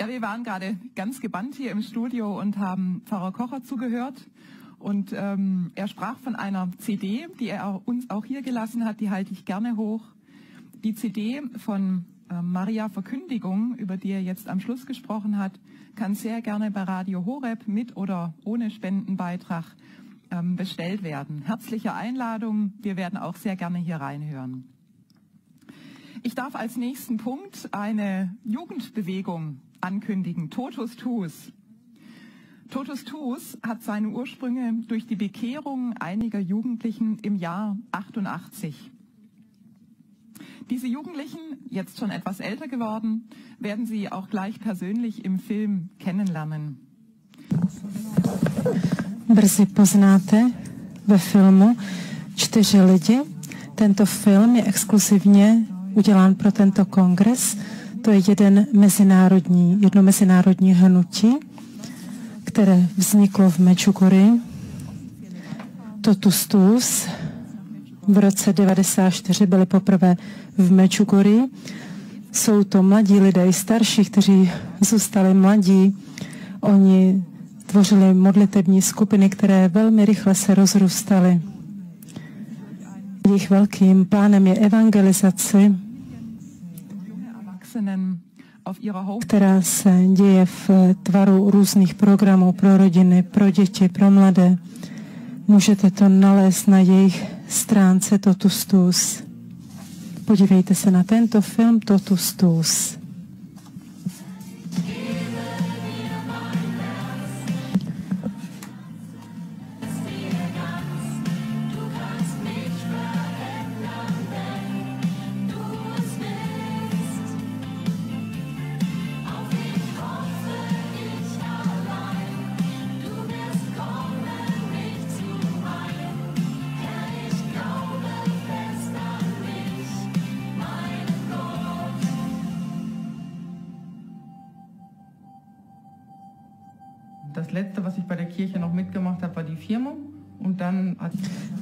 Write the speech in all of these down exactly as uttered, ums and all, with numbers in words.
Ja, wir waren gerade ganz gebannt hier im Studio und haben Pfarrer Kocher zugehört. Und ähm, er sprach von einer C D, die er uns auch hier gelassen hat, die halte ich gerne hoch. Die C D von äh, Maria Verkündigung, über die er jetzt am Schluss gesprochen hat, kann sehr gerne bei Radio Horeb mit oder ohne Spendenbeitrag ähm, bestellt werden. Herzliche Einladung, wir werden auch sehr gerne hier reinhören. Ich darf als nächsten Punkt eine Jugendbewegung ankündigen, Totus Tuus. Totus Tuus hat seine Ursprünge durch die Bekehrung einiger Jugendlichen im Jahr achtundachtzig. Diese Jugendlichen, jetzt schon etwas älter geworden, werden Sie auch gleich persönlich im Film kennenlernen. Brzy poznáte ve filmu čtyři lidi. Tento film je exkluzivně udělán pro tento kongres. To je jeden mezinárodní, jedno mezinárodní hnutí, které vzniklo v Medjugorji. Totus Tuus v roce devadesát čtyři byli poprvé v Medjugorji. Jsou to mladí lidé i starší, kteří zůstali mladí. Oni tvořili modlitební skupiny, které velmi rychle se rozrůstaly. Jejich velkým plánem je evangelizace, která se děje v tvaru různých programů pro rodiny, pro děti, pro mladé. Můžete to nalézt na jejich stránce Totus Tuus. Podívejte se na tento film Totus Tuus. Das letzte, was ich bei der Kirche noch mitgemacht habe, war die Firmung. Und dann hat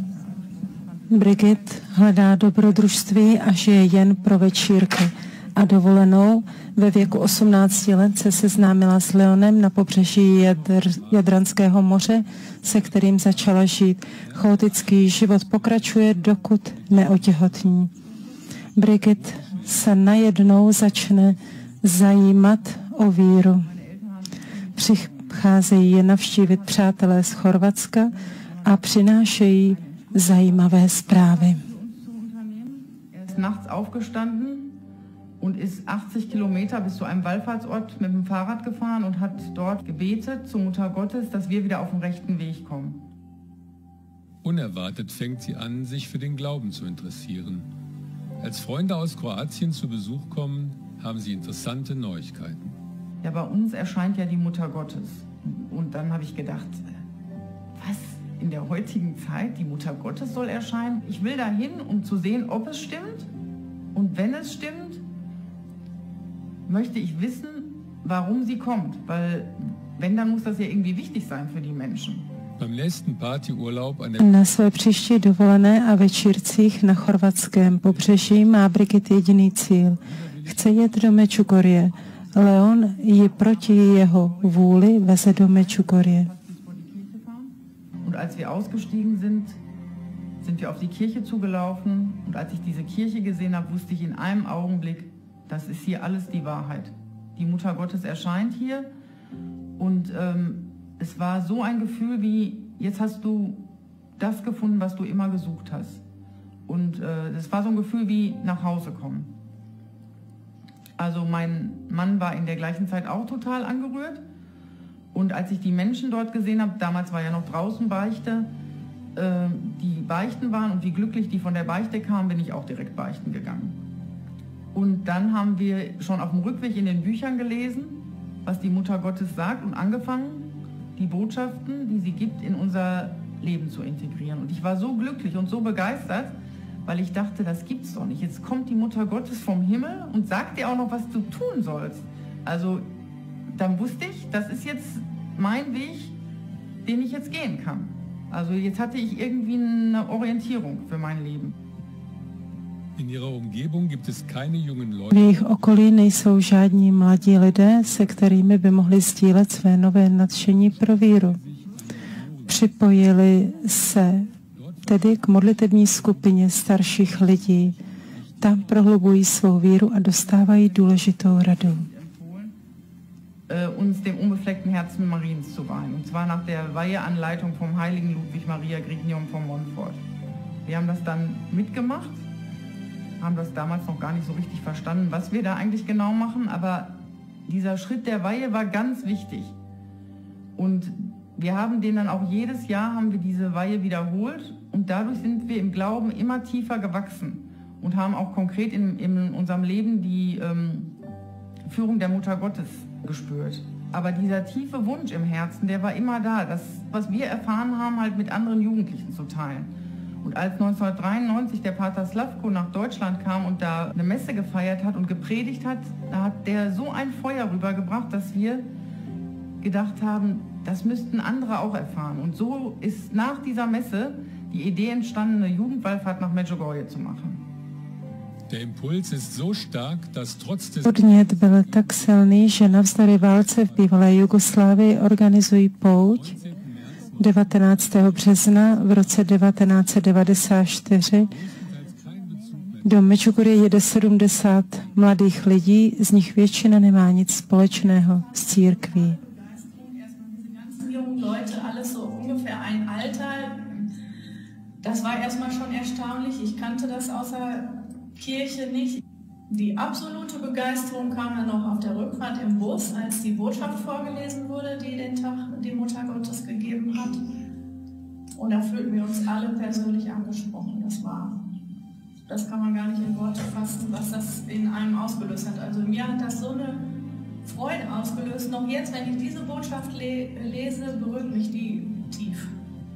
Brigitte hledá dobrodružství a žije jen pro večírky. A dovolenou ve věku osmnácti let se seznámila s Leonem na pobřeží Jadr, Jadranského moře, se kterým začala žít. Chaotický život pokračuje, dokud neotěhotní. Brigitte se najednou začne zajímat o víru. Přicházejí je navštívit přátelé z Chorvatska a přinášejí zajímavé zprávy. Er ist nachts aufgestanden und ist achtzig Kilometer bis zu einem Wallfahrtsort mit dem Fahrrad gefahren und hat dort gebetet zur Mutter Gottes, dass wir wieder auf den rechten Weg kommen. Unerwartet fängt sie an, sich für den Glauben zu interessieren. Als Freunde aus Kroatien zu Besuch kommen, haben sie interessante Neuigkeiten. Ja, bei uns erscheint ja die Mutter Gottes. Und dann habe ich gedacht, was, in der heutigen Zeit, die Mutter Gottes soll erscheinen? Ich will dahin, um zu sehen, ob es stimmt. Und wenn es stimmt, möchte ich wissen, warum sie kommt. Weil, wenn, dann muss das ja irgendwie wichtig sein für die Menschen. Beim nächsten Partyurlaub an der Na své příští dovolené a večírcích na chorvatském pobřeží má Brigitte jediný cíl. Chce jet do Medjugorje. Leon ji proti jeho vůli veze do Medjugorje. Und als wir ausgestiegen sind, sind wir auf die Kirche zugelaufen. Und als ich diese Kirche gesehen habe, wusste ich in einem Augenblick, das ist hier alles die Wahrheit. Die Mutter Gottes erscheint hier. Und ähm, es war so ein Gefühl wie, jetzt hast du das gefunden, was du immer gesucht hast. Und es äh, war so ein Gefühl wie nach Hause kommen. Also mein Mann war in der gleichen Zeit auch total angerührt. Und als ich die Menschen dort gesehen habe, damals war ja noch draußen Beichte, äh, die beichten waren und wie glücklich die von der Beichte kamen, bin ich auch direkt beichten gegangen. Und dann haben wir schon auf dem Rückweg in den Büchern gelesen, was die Mutter Gottes sagt und angefangen, die Botschaften, die sie gibt, in unser Leben zu integrieren. Und ich war so glücklich und so begeistert, weil ich dachte, das gibt's doch nicht. Jetzt kommt die Mutter Gottes vom Himmel und sagt dir auch noch, was du tun sollst. Also dann wusste ich, das ist jetzt mein Weg, den ich jetzt gehen kann. Also jetzt hatte ich irgendwie eine Orientierung für mein Leben. V jejich okolí nejsou žádní mladí lidé, se kterými by mohli sdílet své nové nadšení pro víru. Připojili se tedy k modlitební skupině starších lidí. Tam prohlubují svou víru a dostávají důležitou radu. Uns dem unbefleckten Herzen Mariens zu weihen. Und zwar nach der Weiheanleitung vom heiligen Ludwig Maria Grignium von Montfort. Wir haben das dann mitgemacht, haben das damals noch gar nicht so richtig verstanden, was wir da eigentlich genau machen, aber dieser Schritt der Weihe war ganz wichtig. Und wir haben den dann auch jedes Jahr, haben wir diese Weihe wiederholt und dadurch sind wir im Glauben immer tiefer gewachsen und haben auch konkret in, in unserem Leben die ähm, Führung der Mutter Gottes gespürt. Aber dieser tiefe Wunsch im Herzen, der war immer da, das, was wir erfahren haben, halt mit anderen Jugendlichen zu teilen. Und als neunzehnhundertdreiundneunzig der Pater Slavko nach Deutschland kam und da eine Messe gefeiert hat und gepredigt hat, da hat der so ein Feuer rübergebracht, dass wir gedacht haben, das müssten andere auch erfahren. Und so ist nach dieser Messe die Idee entstanden, eine Jugendwallfahrt nach Medjugorje zu machen. Der Impuls ist so stark, dass trotz des Podnět byl tak silný, že navzdory válce v bývalé Jugoslávii organizují pouť devatenáctého března v roce devatenáct set devadesát čtyři. Do Medjugorje jede sedmdesát mladých lidí, z nich většina nemá nic společného s církví. Leute, alles so ungefähr ein Alter. Das war erstmal schon erstaunlich. Ich kannte das außer Kirche nicht. Die absolute Begeisterung kam dann noch auf der Rückfahrt im Bus, als die Botschaft vorgelesen wurde, die den Tag die Mutter Gottes gegeben hat. Und da fühlten wir uns alle persönlich angesprochen. Das war, das kann man gar nicht in Worte fassen, was das in einem ausgelöst hat. Also mir hat das so eine Freude ausgelöst. Noch jetzt, wenn ich diese Botschaft le lese, berührt mich die tief.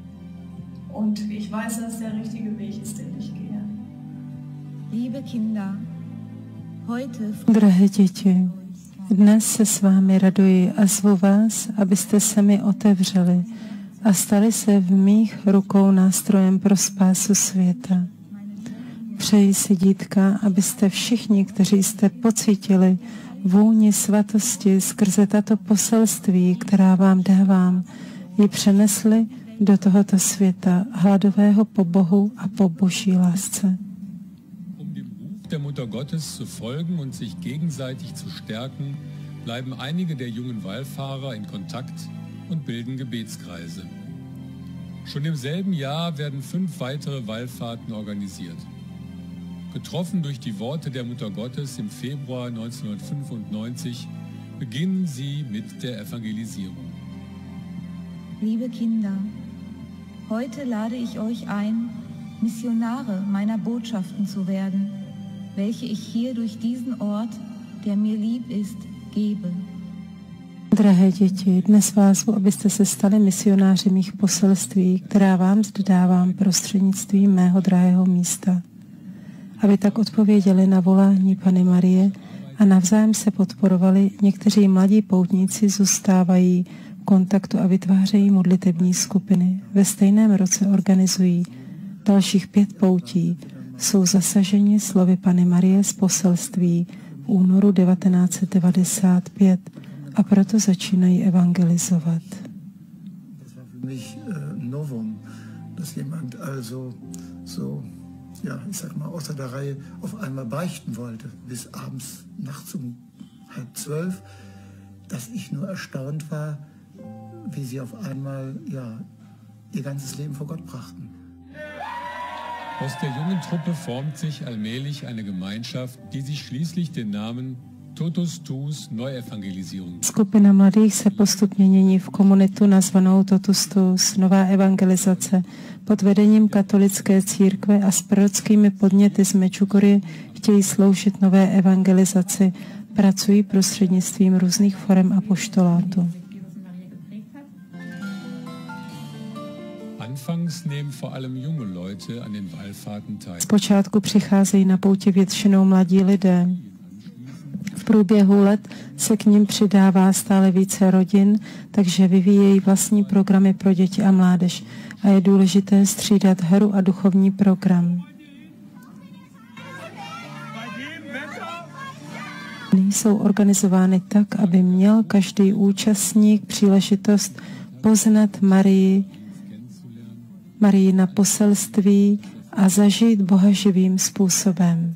Und ich weiß, dass es der richtige Weg ist, den ich gehe. Liebe Kinder, heute... Drahé děti, dnes se s vámi raduji a zvu vás, abyste se mi otevřeli a stali se v mých rukou nástrojem pro spásu světa. Přeji si, dítka, abyste všichni, kteří jste pocítili vůni svatosti skrze tato poselství, která vám dávám, ji přenesli do tohoto světa hladového po Bohu a po Boží lásce. Um dem Ruf der Mutter Gottes zu folgen und sich gegenseitig zu stärken, bleiben einige der jungen Wallfahrer in Kontakt und bilden Gebetskreise. Schon im selben Jahr werden fünf weitere Wallfahrten organisiert. Getroffen durch die Worte der Mutter Gottes im Februar neunzehnhundertfünfundneunzig beginnen sie mit der Evangelisierung. Liebe Kinder, heute lade ich euch ein, Missionare meiner Botschaften zu werden, welche ich hier durch diesen Ort, der mir lieb ist, gebe. Drahé děti, dnes vás zvu, abyste se stali misionáři mých poselství, která vám zde dávám prostřednictvím mého drahého místa. Aby tak odpověděli na volání Panny Marie a navzájem se podporovali, někteří mladí poutníci zůstávají v kontaktu a vytvářejí modlitební skupiny. Ve stejném roce organizují dalších pět poutí. Jsou zasaženi slovy Panny Marie z poselství v únoru devatenáct set devadesát pět a proto začínají evangelizovat. Das war für mich äh, Novum, dass jemand also so, ja, ich sag mal, außer der Reihe auf einmal beichten wollte, bis abends, nachts um halb zwölf, dass ich nur erstaunt war, wie sie auf einmal, ja, ihr ganzes Leben vor Gott brachten. Aus der jungen Truppe formt sich allmählich eine Gemeinschaft, die sich schließlich den Namen Totus Tuus Neuevangelisierung. Skupina mladých se postupně mění v komunitu nazvanou Totus Tuus Nová evangelizace pod vedením katolické církve a s prorockými podněty z Medjugorje chtějí sloužit nové evangelizaci, pracují prostřednictvím různých forem apoštolátu. Anfangs nehmen vor allem junge Leute an den Wallfahrten teil. Zpočátku přicházejí na poutě většinou mladí lidé. V průběhu let se k nim přidává stále více rodin, takže vyvíjejí vlastní programy pro děti a mládež a je důležité střídat hru a duchovní program. dny jsou organizovány tak, aby měl každý účastník příležitost poznat Marii, Marii na poselství a zažít Boha živým způsobem.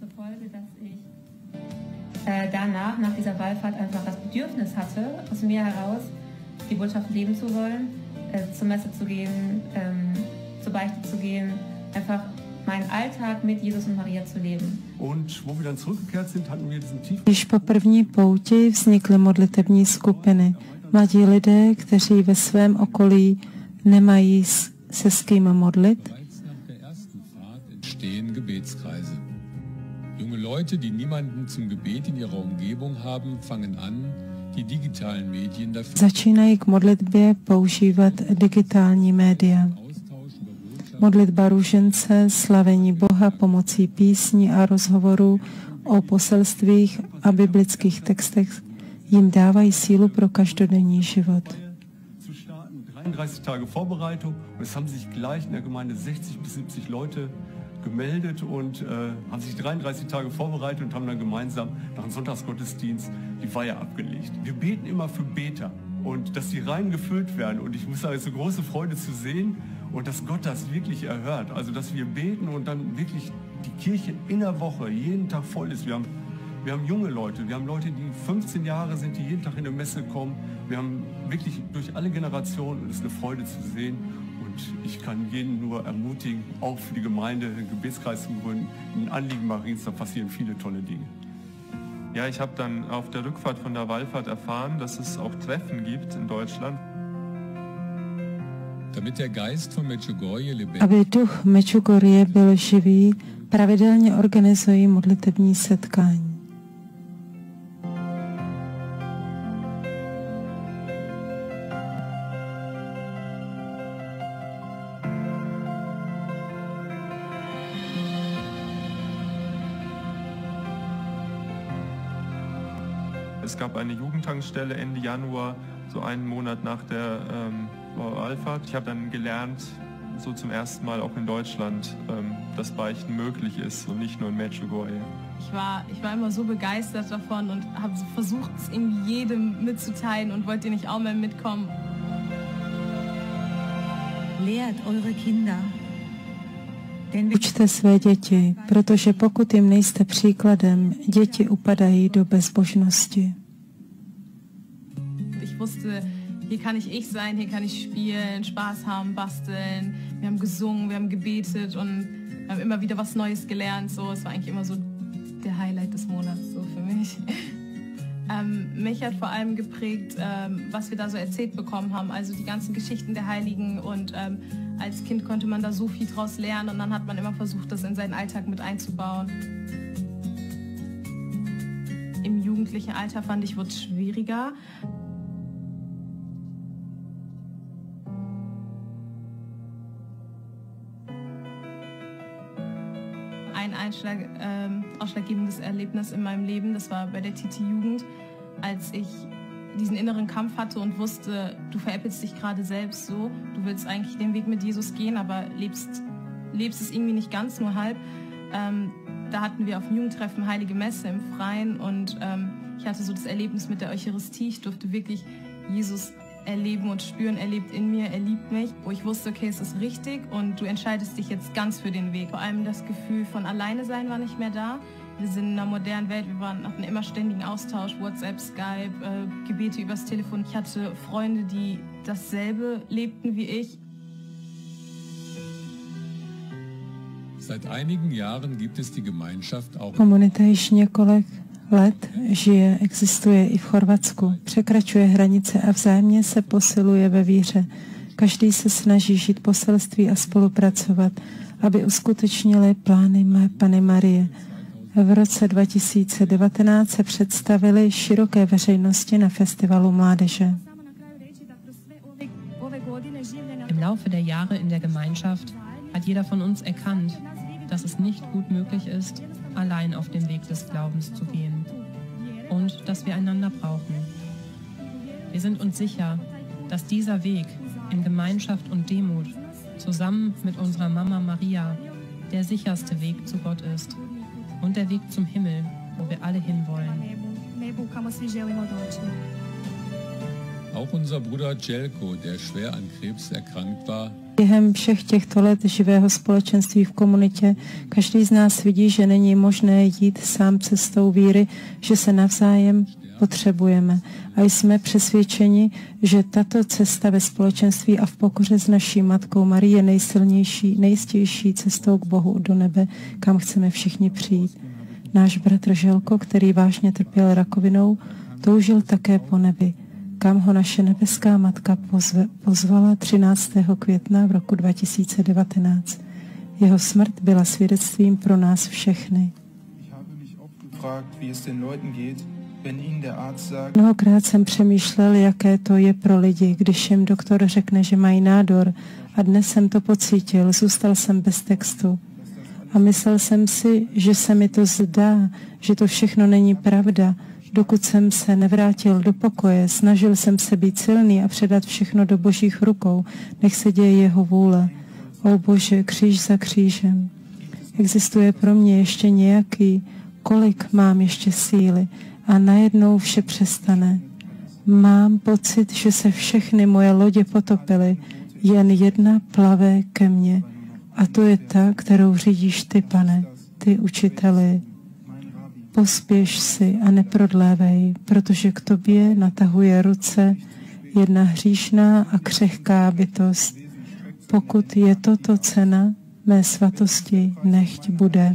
Danach, nach dieser Wallfahrt, einfach das Bedürfnis hatte, aus mir heraus die Botschaft leben zu wollen, zur Messe zu gehen, zur Beichte zu gehen, einfach meinen Alltag mit Jesus und Maria zu leben. Und wo wir dann zurückgekehrt sind, hatten wir diesen tief. Když po první pouti vznikly modlitební skupiny, mladí lidé, kteří ve svém okolí nemají se s kým modlit, entstehen Gebetskreise. Junge Leute, die niemanden zum Gebet in ihrer Umgebung haben, fangen an, die digitalen Medien dafür. Začínají k modlitbě používat digitální média. Modlitba růžence, slavení Boha pomocí písní a rozhovorů o poselstvích a biblických textech jim dávají sílu pro každodenní život. dreiunddreißig Tage Vorbereitung und es haben sich gleich in der Gemeinde sechzig bis siebzig Leute gemeldet und äh, haben sich dreiunddreißig Tage vorbereitet und haben dann gemeinsam nach dem Sonntagsgottesdienst die Weihe abgelegt. Wir beten immer für Beter und dass die Reihen gefüllt werden und ich muss sagen, es ist eine große Freude zu sehen und dass Gott das wirklich erhört. Also dass wir beten und dann wirklich die Kirche in der Woche jeden Tag voll ist. Wir haben, wir haben junge Leute, wir haben Leute, die fünfzehn Jahre sind, die jeden Tag in der Messe kommen. Wir haben wirklich durch alle Generationen und es ist eine Freude zu sehen. Und ich kann jeden nur ermutigen, auch für die Gemeinde einen Gebetskreis zu gründen. Ein Anliegen Mariens, da passieren viele tolle Dinge. Ja, ich habe dann auf der Rückfahrt von der Wallfahrt erfahren, dass es auch Treffen gibt in Deutschland. Damit der Geist von Medjugorje lebendig. Aby duch Medjugorje byl živý, pravidelně organizují modlitební setkání. Es gab eine Jugendtankstelle Ende Januar, so einen Monat nach der ähm, Wallfahrt. Ich habe dann gelernt, so zum ersten Mal auch in Deutschland, ähm, dass Beichten möglich ist und nicht nur in Medjugorje. Ich war, ich war immer so begeistert davon und habe so versucht, es irgendwie jedem mitzuteilen und wollte nicht auch mehr mitkommen. Lehrt eure Kinder. Učte své děti, protože pokud jim nejste příkladem, děti upadají do bezbožnosti. Ich wusste, hier kann ich ich sein, hier kann ich spielen, Spaß haben, basteln. Wir haben gesungen, wir haben gebetet und wir haben immer wieder was Neues gelernt. So, es war eigentlich immer so der Highlight des Monats so für mich. Ähm, mich hat vor allem geprägt, ähm, was wir da so erzählt bekommen haben, also die ganzen Geschichten der Heiligen und ähm, als Kind konnte man da so viel draus lernen und dann hat man immer versucht, das in seinen Alltag mit einzubauen. Im jugendlichen Alter fand ich, wurde es schwieriger. Ein Einschlag, ähm, ausschlaggebendes Erlebnis in meinem Leben, das war bei der T T-Jugend, als ich diesen inneren Kampf hatte und wusste, du veräppelst dich gerade selbst so, du willst eigentlich den Weg mit Jesus gehen, aber lebst, lebst es irgendwie nicht ganz, nur halb. Ähm, da hatten wir auf dem Jugendtreffen Heilige Messe im Freien und ähm, ich hatte so das Erlebnis mit der Eucharistie, ich durfte wirklich Jesus erleben und spüren, er lebt in mir, er liebt mich, wo ich wusste, okay, es ist richtig und du entscheidest dich jetzt ganz für den Weg. Vor allem das Gefühl von alleine sein war nicht mehr da. Wir sind in einer modernen Welt, wir waren nach einem immer ständigen Austausch, WhatsApp, Skype, äh, Gebete übers Telefon. Ich hatte Freunde, die dasselbe lebten wie ich. Seit einigen Jahren gibt es die Gemeinschaft auch. Komunita již několik let žije, existuje i v Chorvatsku. Překračuje hranice a vzájemně se posiluje ve víře. Každý se snaží žít poselství a spolupracovat, aby uskutečnili plány Panny Marie. V roce dva tisíce devatenáct se představili široké veřejnosti na festivalu mládeže. Im Laufe der Jahre in der Gemeinschaft hat jeder von uns erkannt, dass es nicht gut möglich ist, allein auf den Weg des Glaubens zu gehen und dass wir einander brauchen. Wir sind uns sicher, dass dieser Weg in Gemeinschaft und Demut zusammen mit unserer Mama Maria der sicherste Weg zu Gott ist und der Weg zum Himmel, wo wir alle hinwollen. Auch unser Bruder Jelko, der schwer an Krebs erkrankt war, během všech těchto let živého společenství v komunitě každý z nás vidí, že není možné jít sám cestou víry, že se navzájem potřebujeme. A jsme přesvědčeni, že tato cesta ve společenství a v pokoře s naší matkou Marii je nejsilnější, nejistější cestou k Bohu do nebe, kam chceme všichni přijít. Náš bratr Želko, který vážně trpěl rakovinou, toužil také po nebi, kam ho naše nebeská matka pozve, pozvala třináctého května v roku dva tisíce devatenáct. Jeho smrt byla svědectvím pro nás všechny. Mnohokrát jsem přemýšlel, jaké to je pro lidi, když jim doktor řekne, že mají nádor, a dnes jsem to pocítil, zůstal jsem bez textu. A myslel jsem si, že se mi to zdá, že to všechno není pravda, dokud jsem se nevrátil do pokoje, snažil jsem se být silný a předat všechno do Božích rukou, nech se děje jeho vůle. O Bože, kříž za křížem. Existuje pro mě ještě nějaký, kolik mám ještě síly, a najednou vše přestane. Mám pocit, že se všechny moje lodě potopily, jen jedna plave ke mně. A to je ta, kterou řídíš ty, Pane, ty učiteli. Pospěš si a neprodlévej, protože k tobě natahuje ruce jedna hříšná a křehká bytost. Pokud je toto cena mé svatosti, nechť bude.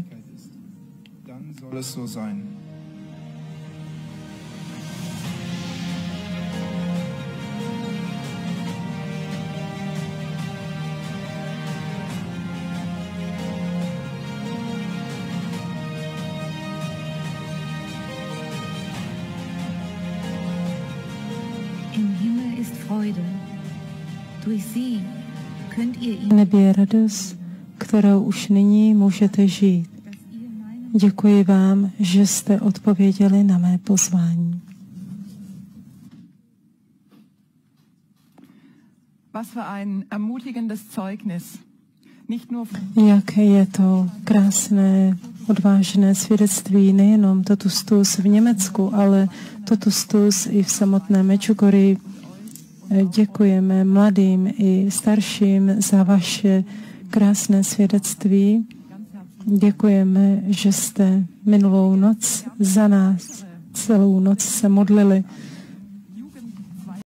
V nebi je radost, kterou už nyní můžete žít. Děkuji vám, že jste odpověděli na mé pozvání. Jak je to krásné, odvážné svědectví, nejenom totustus v Německu, ale totustus i v samotné Medjugorji. Děkujeme mladým i starším za vaše krásné svědectví. Děkujeme, že jste minulou noc za nás celou noc se modlili.